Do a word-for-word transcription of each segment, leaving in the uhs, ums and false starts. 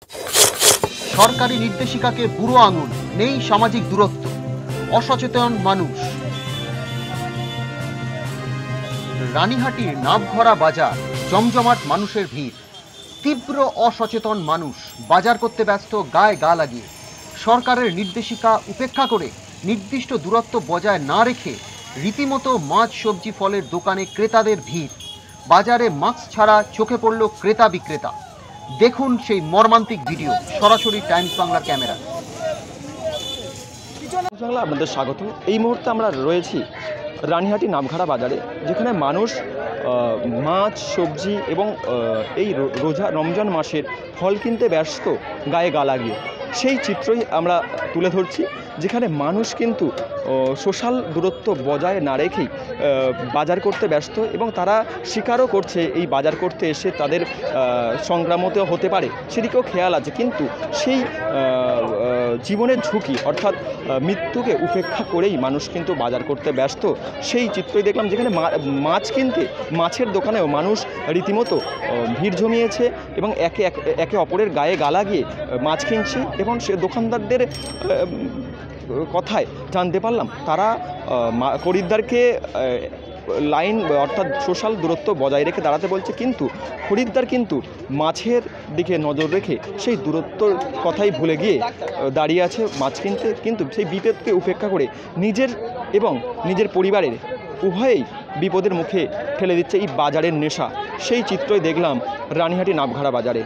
সরকারি নির্দেশিকাকে বুড়ো আঙুল, নেই সামাজিক দূরত্ব, অসচেতন মানুষ। রানীহাটির নাভঘরা বাজার, জমজমাট মানুষের ভিড়। তীব্র অসচেতন মানুষ বাজার করতে ব্যস্ত গায়ে গা লাগিয়ে। সরকারের নির্দেশিকা উপেক্ষা করে নির্দিষ্ট দূরত্ব বজায় না রেখে রীতিমতো মাছ সবজি ফলের দোকানে ক্রেতাদের ভিড়। বাজারে মাস্ক ছাড়া চোখে পড়ল ক্রেতা বিক্রেতা। দেখুন সেই মর্মান্তিক ভিডিও সরাসরি টাইমস বাংলার ক্যামেরা। বাংলা আপনাদের স্বাগত। এই মুহূর্তে আমরা রয়েছি রানীহাটি নাভঘরা বাজারে, যেখানে মানুষ মাছ সবজি এবং এই রোজা রমজান মাসের ফল কিনতে ব্যস্ত গায়ে গা লাগিয়ে। সেই চিত্রই আমরা তুলে ধরছি, যেখানে মানুষ কিন্তু সোশ্যাল দূরত্ব বজায় না রেখেই বাজার করতে ব্যস্ত এবং তারা স্বীকারও করছে এই বাজার করতে এসে তাদের সংক্রামিত হতে পারে, সেদিকেও খেয়াল আছে। কিন্তু সেই জীবনের ঝুঁকি অর্থাৎ মৃত্যুকে উপেক্ষা করেই মানুষ কিন্তু বাজার করতে ব্যস্ত। সেই চিত্রই দেখলাম, যেখানে মাছ কিনতে মাছের দোকানেও মানুষ রীতিমতো ভিড় জমিয়েছে এবং একে একে অপরের গায়ে গা লাগিয়ে মাছ কিনছে। এবং সে দোকানদারদের কথায় জানতে পারলাম তারা খরিদ্দারকে লাইন অর্থাৎ সোশ্যাল দূরত্ব বজায় রেখে দাঁড়াতে বলছে, কিন্তু খরিদ্দার কিন্তু মাছের দিকে নজর রেখে সেই দূরত্বর কথাই ভুলে গিয়ে দাঁড়িয়ে আছে মাছ কিনতে। কিন্তু সেই বিপদকে উপেক্ষা করে নিজের এবং নিজের পরিবারের উভয়েই বিপদের মুখে ঠেলে দিচ্ছে এই বাজারের নেশা। সেই চিত্রই দেখলাম রানীহাটি নাভঘরা বাজারে।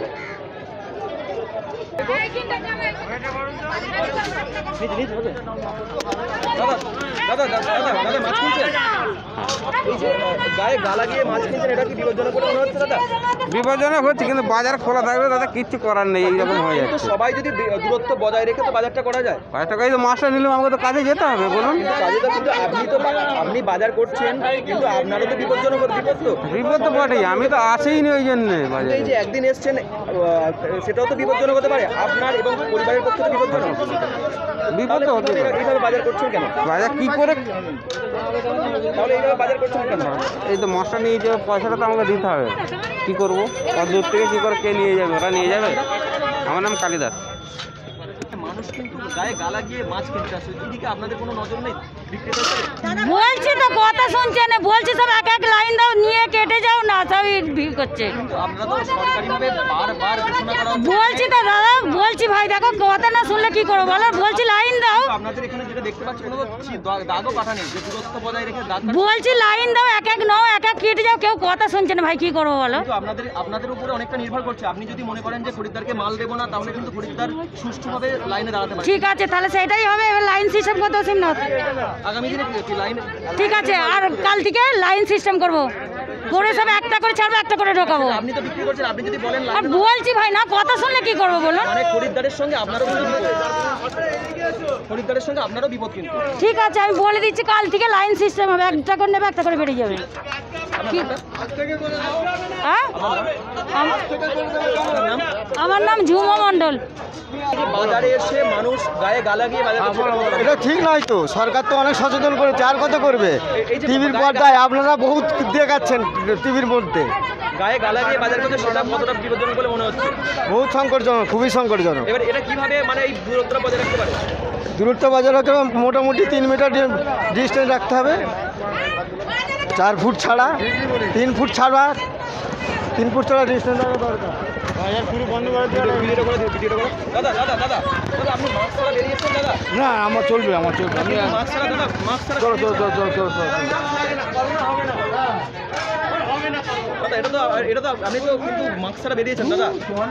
দাদা দাদা দাদা দাদা মাছ কিনছেন? এই যে গায়ে গা লাগিয়ে মাছ কিনছেন, এটা কি বিপজ্জনক বলে মনে হচ্ছে দাদা? বিপজ্জনক হচ্ছে, কিন্তু বাজার খোলা থাকবে দাদা, কিচ্ছু করার নেই। এইরকম হয়ে যাচ্ছে। সবাই যদি দূরত্ব বজায় রেখে তো বাজারটা করা যায়। বাজারটা কাজে মাছটা নিলাম, আমাকে তো কাজে যেতে হবে। বলুন, কাজে তো, কিন্তু আপনি তো আপনি বাজার করছেন, কিন্তু আপনারও তো বিপজ্জনক বিপদ তো বিপদ তো বটেই। আমি তো আসেই নি ওই জন্যে বাজারে। এই যে একদিন এসছেন, সেটাও তো বিপজ্জনক হতে পারে আপনার এবং পরিবারের পক্ষে। তো বিপজ্জনক বিপদ তো হতে পারে। এইভাবে বাজার করছেন কেন? বাজার কি করে তাহলে এইভাবে বাজার করছেন কেন? এই তো মশলা নিয়ে যাবে, পয়সাটা তো আমাকে দিতে হবে। কি করবো? কত দূর থেকে কি করে কে নিয়ে যাবে? ওরা নিয়ে যাবে। আমার নাম কালিদাস। মানুষ কিন্তু গায়ে গা লাগিয়ে মাছ কিনতে আসে, এদিকে আপনাদের কোনো নজর নেই? বলছি তো কথা শুনছে না, বলছি সব এক এক লাইন দাও, নিয়ে কেটে যাও না, সবই ভিড় করছে। আপনারা তো সরকারিভাবে বারবার ঘোষণা করা হচ্ছে। বলছি তো দাদা, বলছি ভাই দেখো কথা না শুনলে কি করবো বলো, বলছি লাইন দাও। আপনাদের এখানে যেটা দেখতে পাচ্ছি, কোনো দাগও কাটা নেই, যে দূরত্ব বজায় রেখে দাগ। বলছি লাইন দাও, এক এক নাও, এক এক কেটে যাও, কেউ কথা শুনছে না ভাই, কি করবো বলো? কিন্তু আপনাদের আপনাদের উপরে অনেকটা নির্ভর করছে। আপনি যদি মনে করেন যে খরিদ্দারকে মাল দেবো না, তাহলে কিন্তু খরিদ্দার সুষ্ঠুভাবে লাইনে দাঁড়াতে পারে। ঠিক আছে, তাহলে সেটাই হবে। এবার লাইন সিস্টেম করতে হবে না, আগামী দিনে কি লাইন? ঠিক আছে, আর কাল থেকে লাইন সিস্টেম করবো, করে সব একটা করে ছাড়বো, একটা করে ঢোকাবো। আপনি তো বিক্রি করছেন, আপনি যদি বলেন আর বলছি ভাই না কথা শুনলে কি করবো বলুন? মানে খরিদ্দারের সঙ্গে আপনারও কিন্তু বিপদ, খরিদ্দারের সঙ্গে আপনারও বিপদ কিন্তু। ঠিক আছে, আমি বলে দিচ্ছি কাল থেকে লাইন সিস্টেম হবে, একটা করে নেবে, একটা করে বেরিয়ে যাবে। হ্যাঁ, আমার নাম ঝুমা মণ্ডল। বাজারে এসে মানুষ গায়ে গা লাগিয়ে বাজার করছে, এটা ঠিক নয় তো। সরকার তো অনেক সচেতন করেছে, আর কত করবে? টিভির পর্দায় আপনারা বহুত দেখাচ্ছেন, টিভির মধ্যে গায়ে গা লাগিয়ে বাজার করতে, সেটা কতটা বিপজ্জনক বলে মনে হচ্ছে? বহুত সংকটজনক, খুবই সংকটজনক। এবার এটা কিভাবে মানে এই দূরত্বটা বজায় রাখতে পারে? দূরত্ব বজায় রাখতে হবে, মোটামুটি তিন মিটার ডিস্টেন্স রাখতে হবে, চার ফুট ছাড়া, তিন ফুট ছাড়া, তিন ফুট ছাড়া ডিস্টেন্স রাখা দরকার। বাজার পুরো বন্ধ করে ভিডিওটা করে ভিডিওটা করে দাদা দাদা দাদা দাদা আপনি মাস্ক ছাড়া বেরিয়েছেন দাদা? না, আমার চলবে, আমার চলবে। আমি মাস্ক ছাড়া দাদা, মাস্ক ছাড়া চলো চলো চলো চলো চলো দাদা, এটা তো এটা তো আপনি তো কিন্তু মাস্ক ছাড়া বেরিয়েছেন দাদা।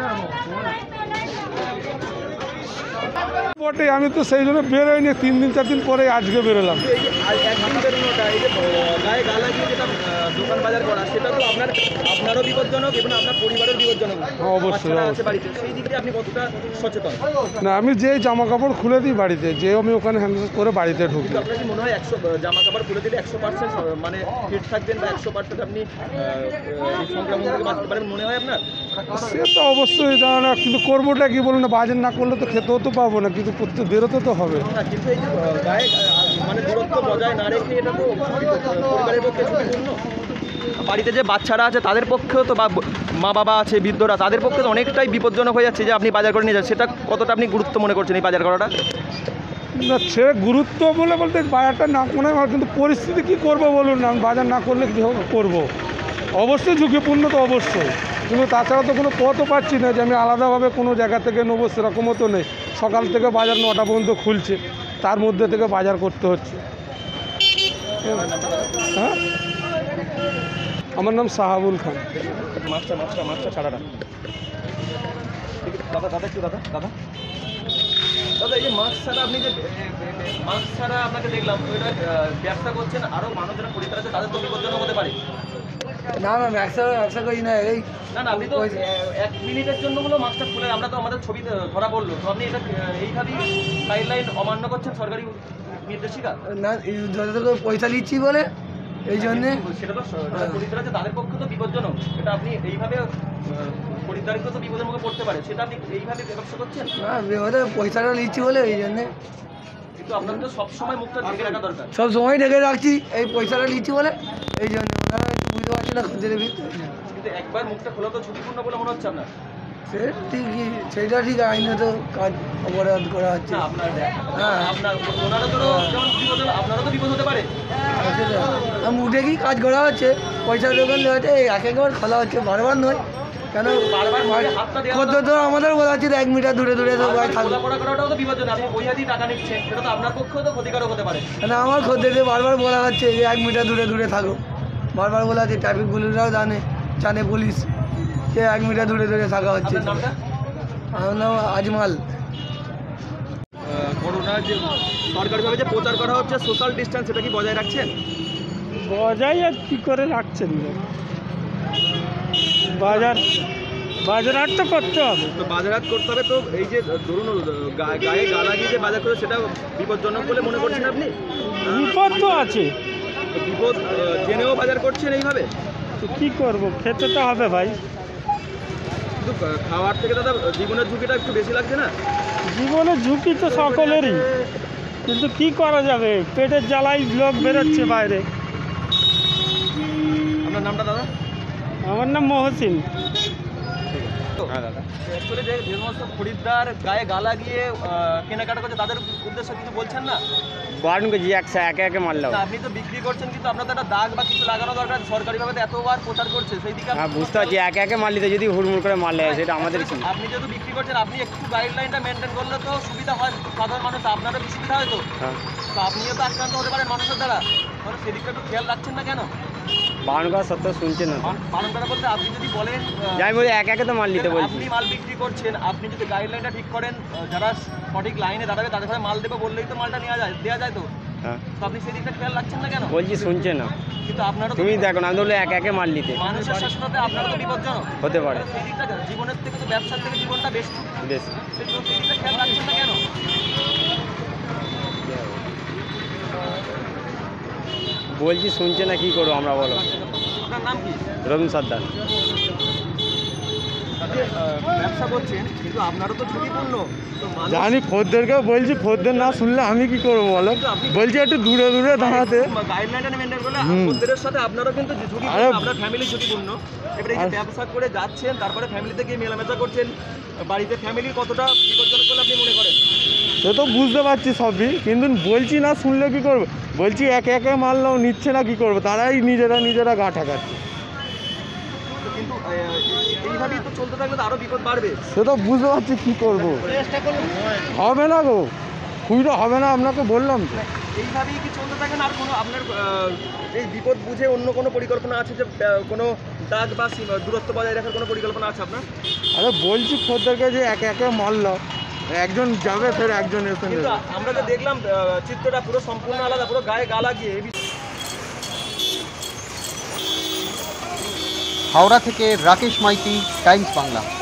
বটে, আমি তো সেই জন্য বেরোয়নি, তিন দিন চার দিন পরে আজকে বেরোলাম। একদিন বেরোনোটা, এই যে গায়ে গা লাগিয়ে যেটা দোকান বাজার করা, সেটা তো আপনার আপনারও বিপজ্জনক এবং আপনার পরিবারের বিপজ্জনক। অবশ্যই আছে বাড়িতে, সেই দিক দিয়ে আপনি কতটা সচেতন? না, আমি যে জামা কাপড় খুলে দিই বাড়িতে, যে আমি ওখানে হ্যান্ড করে বাড়িতে ঢুকি। আপনার কি মনে হয় একশো জামা কাপড় খুলে দিলে একশো পার্সেন্ট মানে ফিট থাকবেন বা একশো পার্সেন্ট আপনি সংক্রমণ থেকে বাঁচতে পারবেন মনে হয় আপনার? সে তো অবশ্যই জানা না, কিন্তু করবোটা কি বলুন না, বাজার না করলে তো খেতেও তো পাবো না, কিন্তু করতে বেরোতে তো হবে না। কিন্তু এই যে গায়ে মানে দূরত্ব বজায় না রেখে, এটা তো পরিবারের পক্ষে ঝুঁকিপূর্ণ। বাড়িতে যে বাচ্চারা আছে তাদের পক্ষেও তো বা মা বাবা আছে বৃদ্ধরা তাদের পক্ষে তো অনেকটাই বিপজ্জনক হয়ে যাচ্ছে যে আপনি বাজার করে নিয়ে যান, সেটা কতটা আপনি গুরুত্ব মনে করছেন এই বাজার করাটা? না সে গুরুত্ব বলে বলতে বাজারটা না মনে হয়, কিন্তু পরিস্থিতি কী করবো বলুন না, আমি বাজার না করলে কী করবো? অবশ্যই ঝুঁকিপূর্ণ তো অবশ্যই, কিন্তু তাছাড়া তো কোনো পথও পাচ্ছি না যে আমি আলাদাভাবে কোনো জায়গা থেকে নেবো, সেরকমও তো নেই। সকাল থেকে বাজার নটা পর্যন্ত খুলছে, তার মধ্যে থেকে বাজার করতে হচ্ছে। হ্যাঁ, আমার নাম সাহাবুল খান। মাছটা মাছটা মাছটা ছাড়াটা দাদা দাদা একটু দাদা দাদা দাদা এই যে মাছ ছাড়া আপনি যে মাছ ছাড়া আপনাকে দেখলাম তো এটা ব্যবসা করছেন, আরও মানুষ যারা পরিবার আছে তাদের তো বিপজ্জনক হতে পারে। না না ব্যবসা ব্যবসা করি না, এই না না আপনি তো এক মিনিটের জন্য হলো মাছটা খুলে আমরা তো আমাদের ছবি ধরা পড়লো, তো আপনি এটা এইভাবেই গাইডলাইন অমান্য করছেন সরকারি নির্দেশিকা। না যতটুকু পয়সা নিচ্ছি বলে এই জন্যে সেটা তো পরিবার আছে তাদের পক্ষে তো বিপজ্জনক, এটা আপনি এইভাবে পরিবারকে তো বিপদের মুখে পড়তে পারে, সেটা আপনি এইভাবে ব্যবসা করছেন। না ওদের পয়সাটা নিচ্ছি বলে এই জন্যে, কিন্তু আপনার তো সবসময় মুখটা ঢেকে রাখা দরকার। সব সময় ঢেকে রাখছি, এই পয়সাটা নিচ্ছি বলে এই জন্য ওনারা বুঝতে পারছি না খদ্দের ভিতরে। কিন্তু একবার মুখটা খোলা তো ঝুঁকিপূর্ণ বলে মনে হচ্ছে আপনার। সে ঠিকই, সেটা ঠিক আইনত কাজ অপরাধ করা হচ্ছে। না আপনার হ্যাঁ আপনার ওনারা তো যেমন বিপদ হলে আপনারও তো বিপদ হতে পারে। আমি উঠে কি কাজ করা হচ্ছে, পয়সার দোকান দেওয়া হচ্ছে, এক একবার খোলা হচ্ছে, বারবার নয়। কেন বারবার হাতটা দেওয়া খদ্দের তো আমাদের বলা হচ্ছে এক মিটার দূরে দূরে সবাই থাকবে। খোলা করাটাও তো বিপজ্জনক, আপনি ওই হাতেই টাকা নিচ্ছেন, সেটা তো আপনার পক্ষেও তো ক্ষতিকারক হতে পারে। কেন আমার খদ্দেরকে বারবার বলা হচ্ছে যে এক মিটার দূরে দূরে থাকো, বারবার বলা হচ্ছে, ট্রাফিক পুলিশরাও জানে, জানে পুলিশ যে এক মিটার দূরে দূরে থাকা হচ্ছে। আপনার নামটা? আমার নাম আজমাল। করোনার যে সরকারিভাবে যে প্রচার করা হচ্ছে সোশ্যাল ডিস্টেন্স, সেটা কি বজায় রাখছেন? বজায় আর কী করে রাখছেন? বাজার বাজারহাট তো করতে হবে। তো বাজারহাট করতে হবে, তো এই যে ধরুন গা- গায়ে গা লাগিয়ে যে বাজার করে সেটা বিপজ্জনক বলে মনে করছেন আপনি? বিপদ তো আছে, তো বিপদ আহ, জেনেও বাজার করছেন এইভাবে? তো কী করবো, খেতে তো হবে ভাই। কিন্তু আহ, খাওয়ার থেকে দাদা জীবনের ঝুঁকিটা একটু বেশি লাগছে না? জীবনের ঝুঁকি তো সকলেরই, কিন্তু কি করা যাবে, পেটের জ্বালাই লোক বেরোচ্ছে বাইরে। আপনার নামটা দাদা? আমার নাম মহসিন। হ্যাঁ দাদা, অ্যাকচুয়ালি যে যে সমস্ত খরিদ্দার গায়ে গা লাগিয়ে আহ, কেনাকাটা করছে তাদের উদ্দেশ্যে কিছু বলছেন না? বারণ করছি একশো একে একে মারলাম। তা আপনি তো বিক্রি করছেন, কিন্তু আপনার তো একটা দাগ বা কিছু লাগানো দরকার, সরকারিভাবে তো এতবার প্রচার করছে, সেই দিকে হ্যাঁ বুঝতে পারছি, একে একে মারলিতে যদি হুড়মুড় করে মারলে সেটা আমাদের কি। আপনি যেহেতু বিক্রি করছেন, আপনি একটু গাইডলাইনটা মেনটেন করলে তো সুবিধা হয় সাধারণ মানুষ, আপনারও কি সুবিধা হয় তো? হ্যাঁ তো আপনিও তো আক্রান্ত হতে পারেন মানুষের দ্বারা, তাহলে সেদিকটা একটু খেয়াল রাখছেন না কেন? বারণ করা সত্ত্বেও শুনছেন না। পালন করা বলতে আপনি যদি বলেন আহ, যাই বলি একে একে তো মারলিতে বলছি। আপনি মাল বিক্রি করছেন, আপনি যদি গাইডলাইনটা ঠিক করেন, আহ, যারা সঠিক লাইনে দাঁড়াবে তাদের সাথে মাল দেবে বললেই তো মালটা নেওয়া যায়, দেওয়া যায় তো। হ্যাঁ তো আপনি সেদিকটা খেয়াল রাখছেন না কেন? বলছি শুনছে না। কিন্তু আপনারও তো তুমি দেখো না, আমি বললো একে একে মারলিতে মানুষের সাথে সাথে আপনারও তো বিপজ্জনক হতে পারে। সেই দিকটা জীবনের থেকে তো ব্যবসার থেকে জীবনটা বেশি, বেশ সেই দিকটা খেয়াল রাখছেন না কেন? বলছি শুনছে না, কি করবো আমরা বলো? আপনার নাম কি? রবীন সর্দার। আপনি, আহ, ব্যবসা করছেন, কিন্তু আপনারও তো ঝুঁকিপূর্ণ। তো মানুষ- জানি, খদ্দেরকে বলছি, খদ্দের না শুনলে আমি কি করবো বলো? বলছি একটু দূরে দূরে দাঁড়াতে। গাইডলাইনটা মেনটেন করলে হুম। খদ্দেরের সাথে আপনারও কিন্তু ঝুঁকিপূর্ণ, আরে- আপনার ফ্যামিলি ঝুঁকিপূর্ণ। এবারে এই যে আর- ব্যবসা করে যাচ্ছেন, তারপরে ফ্যামিলিতে গিয়ে মেলামেশা করছেন, বাড়িতে ফ্যামিলির কতটা বিপজ্জনক বলে আপনি মনে করেন? সে তো বুঝতে পারছি সবই, কিন্তু বলছি না শুনলে কি করবো? বলছি একে একে মারলেও নিচ্ছে না, কি করবো? তারাই নিজেরা নিজেরা গা ঠাকাচ্ছে। তো কিন্তু আহ, এইভাবেই তো চলতে থাকলে তো আরও বিপদ বাড়বে। সে তো বুঝতে পারছি কি করবো, হবে না গো, খুঁজলে হবে না, আপনাকে বললাম তো। এইভাবেই কি চলতে থাকেন? আর কোনো আপনার আহ, এই বিপদ বুঝে অন্য কোনো পরিকল্পনা আছে, যে আহ, কোনো দাগ বা সীমা- দূরত্ব বজায় রাখার কোনো পরিকল্পনা আছে আপনার? আরে বলছি খদ্দেরকে যে একে একে মারলো, একজন যাবে ফের একজন এসে কিন্তু নেবে। আমরা যে দেখলাম আহ, চিত্রটা পুরো সম্পূর্ণ আলাদা, পুরো গায়ে গা লাগিয়ে এই বিষয়ে- হাওড়া থেকে রাকেশ মাইতি, টাইমস বাংলা।